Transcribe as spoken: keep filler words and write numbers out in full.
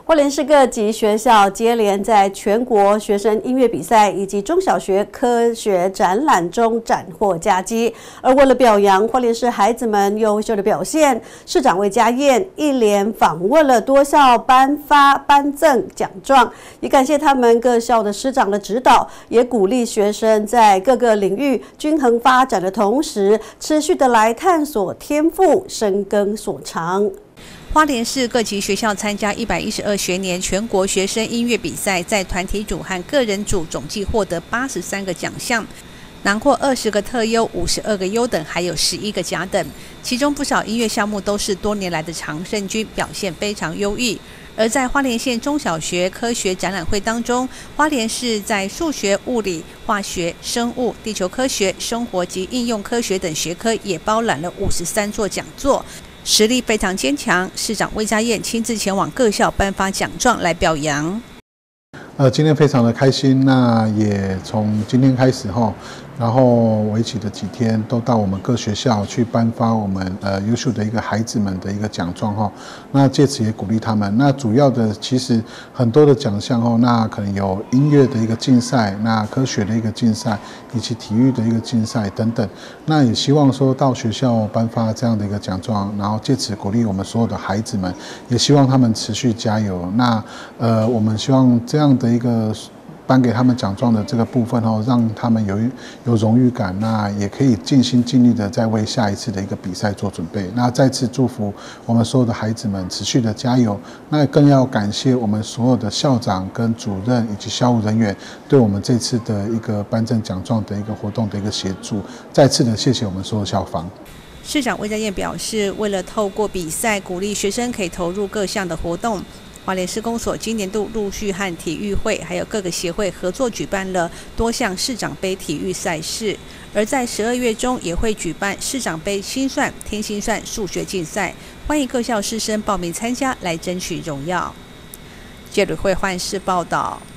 花莲市各级学校接连在全国学生音乐比赛以及中小学科学展览中斩获佳绩。而为了表扬花莲市孩子们优秀的表现，市长魏家燕一连访问了多校，颁发颁赠奖状，也感谢他们各校的师长的指导，也鼓励学生在各个领域均衡发展的同时，持续的来探索天赋，深耕所长。 花莲市各级学校参加一百一十二学年全国学生音乐比赛，在团体组和个人组总计获得八十三个奖项，囊括二十个特优、五十二个优等，还有十一个甲等。其中不少音乐项目都是多年来的常胜军，表现非常优异。而在花莲县中小学科学展览会当中，花莲市在数学、物理、化学、生物、地球科学、生活及应用科学等学科也包揽了五十三座讲座，实力非常坚强。市长魏家燕亲自前往各校颁发奖状来表扬。 呃，今天非常的开心，那也从今天开始哈，然后为期的几天都到我们各学校去颁发我们呃优秀的一个孩子们的一个奖状哈。那借此也鼓励他们。那主要的其实很多的奖项哈，那可能有音乐的一个竞赛，那科学的一个竞赛，以及体育的一个竞赛等等。那也希望说到学校颁发这样的一个奖状，然后借此鼓励我们所有的孩子们，也希望他们持续加油。那呃，我们希望这样的一个颁给他们奖状的这个部分哦，让他们有有荣誉感，那也可以尽心尽力的在为下一次的一个比赛做准备。那再次祝福我们所有的孩子们持续的加油。那更要感谢我们所有的校长跟主任以及校务人员对我们这次的一个颁证奖状的一个活动的一个协助。再次的谢谢我们所有校方。 市长魏家燕表示，为了透过比赛鼓励学生可以投入各项的活动，花莲市公所今年度陆续和体育会还有各个协会合作举办了多项市长杯体育赛事，而在十二月中也会举办市长杯心算、听心算数学竞赛，欢迎各校师生报名参加，来争取荣耀。记者会换市报道。